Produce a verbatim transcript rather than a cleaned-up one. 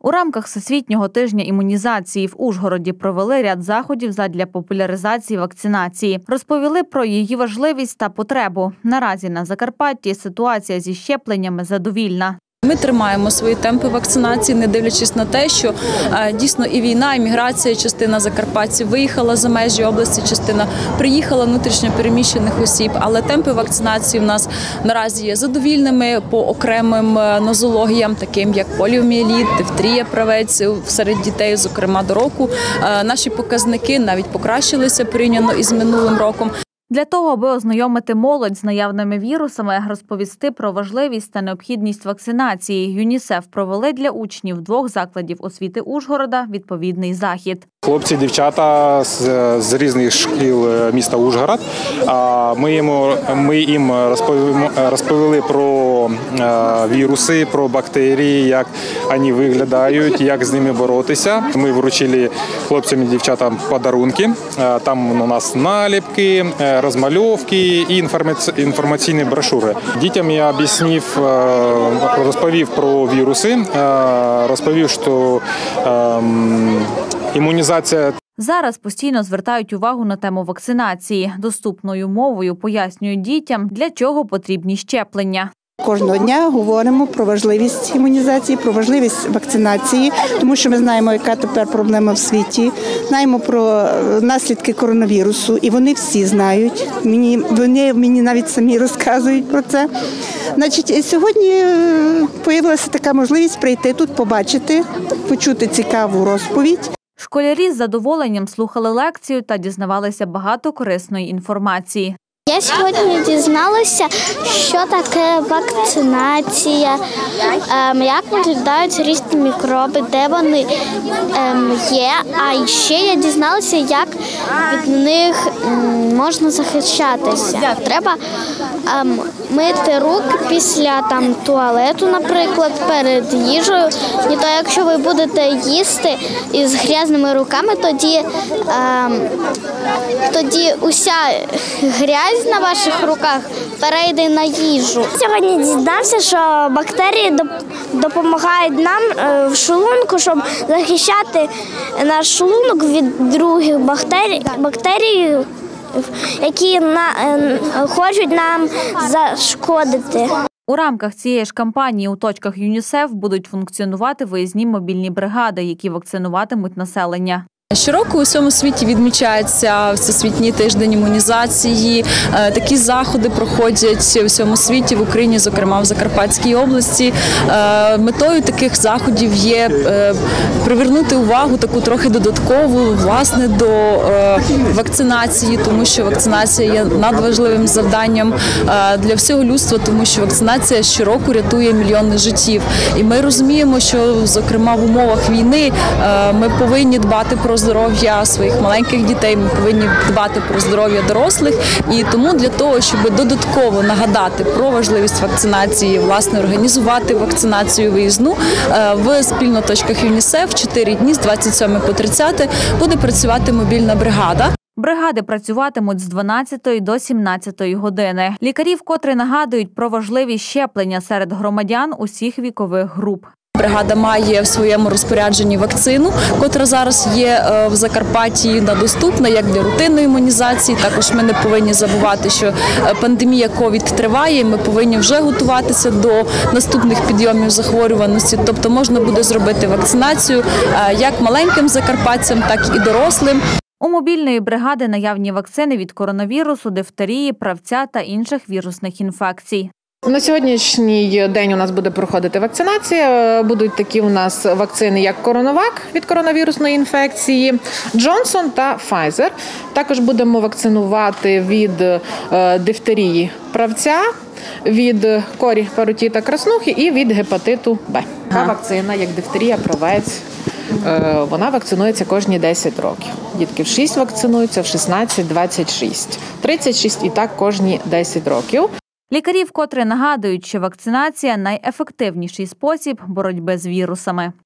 У рамках Всесвітнього тижня імунізації в Ужгороді провели ряд заходів задля популяризації вакцинації. Розповіли про її важливість та потребу. Наразі на Закарпатті ситуація зі щепленнями задовільна. Ми тримаємо свої темпи вакцинації, не дивлячись на те, що дійсно і війна, і міграція, частина закарпатців виїхала за межі області, частина приїхала внутрішньо переміщених осіб. Але темпи вакцинації в нас наразі є задовільними по окремим нозологіям, таким як поліомієліт, дифтерія, правець серед дітей, зокрема до року. Наші показники навіть покращилися порівняно із минулим роком. Для того, аби ознайомити молодь з наявними вірусами, розповісти про важливість та необхідність вакцинації, ЮНІСЕФ провели для учнів двох закладів освіти Ужгорода відповідний захід. Хлопці, дівчата з, з різних шкіл міста Ужгород. Ми їм, ми їм розповіли, розповіли про віруси, про бактерії, як вони виглядають, як з ними боротися. Ми вручили хлопцям і дівчатам подарунки. Там у нас наліпки, розмальовки і інформаційні брошури. Дітям я об'яснив, розповів про віруси, розповів, що імунізація. Зараз постійно звертають увагу на тему вакцинації. Доступною мовою пояснюють дітям, для чого потрібні щеплення. Кожного дня говоримо про важливість імунізації, про важливість вакцинації, тому що ми знаємо, яка тепер проблема в світі, знаємо про наслідки коронавірусу, і вони всі знають. Мені, вони мені навіть самі розказують про це. Значить, сьогодні з'явилася така можливість прийти тут, побачити, почути цікаву розповідь. Школярі з задоволенням слухали лекцію та дізнавалися багато корисної інформації. Я сьогодні дізналася, що таке вакцинація, як виглядають різні мікроби, де вони є. А ще я дізналася, як від них можна захищатися. Треба мити руки після там, туалету, наприклад, перед їжею. І то, якщо ви будете їсти із грязними руками, тоді, тоді уся грязь на ваших руках перейде на їжу. Сьогодні дізнався, що бактерії допомагають нам в шлунку, щоб захищати наш шлунок від других бактерій, бактерій, які хочуть нам зашкодити. У рамках цієї ж кампанії у точках ЮНІСЕФ будуть функціонувати виїзні мобільні бригади, які вакцинуватимуть населення. Щороку у всьому світі відмічається Всесвітній тиждень імунізації. Такі заходи проходять у всьому світі, в Україні, зокрема в Закарпатській області. Метою таких заходів є привернути увагу таку трохи додаткову, власне, до вакцинації, тому що вакцинація є надважливим завданням для всього людства, тому що вакцинація щороку рятує мільйони життів. І ми розуміємо, що, зокрема, в умовах війни ми повинні дбати про здоров'я своїх маленьких дітей, ми повинні дбати про здоров'я дорослих. І тому для того, щоб додатково нагадати про важливість вакцинації, власне, організувати вакцинацію виїзну, в спільноточках ЮНІСЕФ чотири дні з двадцять сьомого по тридцяте буде працювати мобільна бригада. Бригади працюватимуть з дванадцятої до сімнадцятої години. Лікарі вкотре нагадують про важливість щеплення серед громадян усіх вікових груп. Бригада має в своєму розпорядженні вакцину, котра зараз є в Закарпатті доступна як для рутинної імунізації. Також ми не повинні забувати, що пандемія ковід триває, і ми повинні вже готуватися до наступних підйомів захворюваності. Тобто можна буде зробити вакцинацію як маленьким закарпатцям, так і дорослим. У мобільної бригади наявні вакцини від коронавірусу, дифтерії, правця та інших вірусних інфекцій. На сьогоднішній день у нас буде проходити вакцинація. Будуть такі у нас вакцини, як Коронавак від коронавірусної інфекції, Джонсон та Файзер. Також будемо вакцинувати від дифтерії правця, від корі, паротіта, краснухи і від гепатиту Б. Та вакцина, як дифтерія, правець, вона вакцинується кожні десять років. Дітки в шість вакцинуються, в шістнадцять, двадцять шість, тридцять шість і так кожні десять років. Лікарі вкотре нагадують, що вакцинація – найефективніший спосіб боротьби з вірусами.